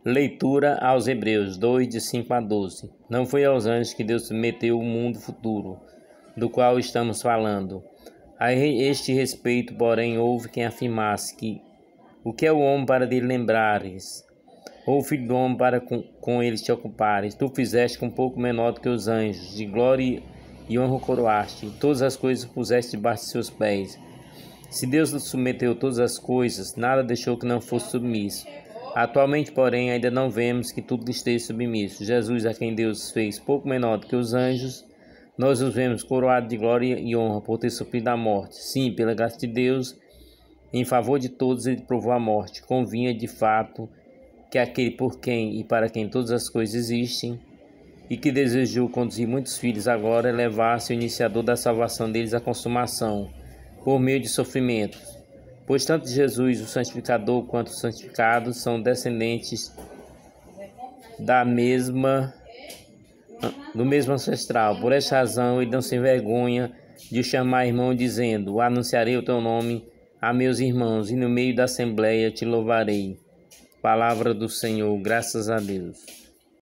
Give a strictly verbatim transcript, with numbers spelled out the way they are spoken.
Leitura aos Hebreus dois, de cinco a doze. Não foi aos anjos que Deus submeteu o mundo futuro, do qual estamos falando. A este respeito, porém, houve quem afirmasse que o que é o homem para dele lembrares, ou o filho do homem para com, com ele te ocupares. Tu fizeste com um pouco menor do que os anjos, de glória e honra coroaste, todas as coisas puseste debaixo de seus pés. Se Deus submeteu todas as coisas, nada deixou que não fosse submisso. Atualmente, porém, ainda não vemos que tudo esteja submisso. Jesus, a quem Deus fez pouco menor do que os anjos, nós os vemos coroado de glória e honra por ter sofrido a morte. Sim, pela graça de Deus, em favor de todos ele provou a morte. Convinha, de fato, que aquele por quem e para quem todas as coisas existem, e que desejou conduzir muitos filhos agora, levasse o iniciador da salvação deles à consumação, por meio de sofrimentos. Pois tanto Jesus, o santificador, quanto os santificados são descendentes da mesma, do mesmo ancestral. Por esta razão, ele não se envergonha de o chamar irmão, dizendo: anunciarei o teu nome a meus irmãos, e no meio da assembleia te louvarei. Palavra do Senhor, graças a Deus.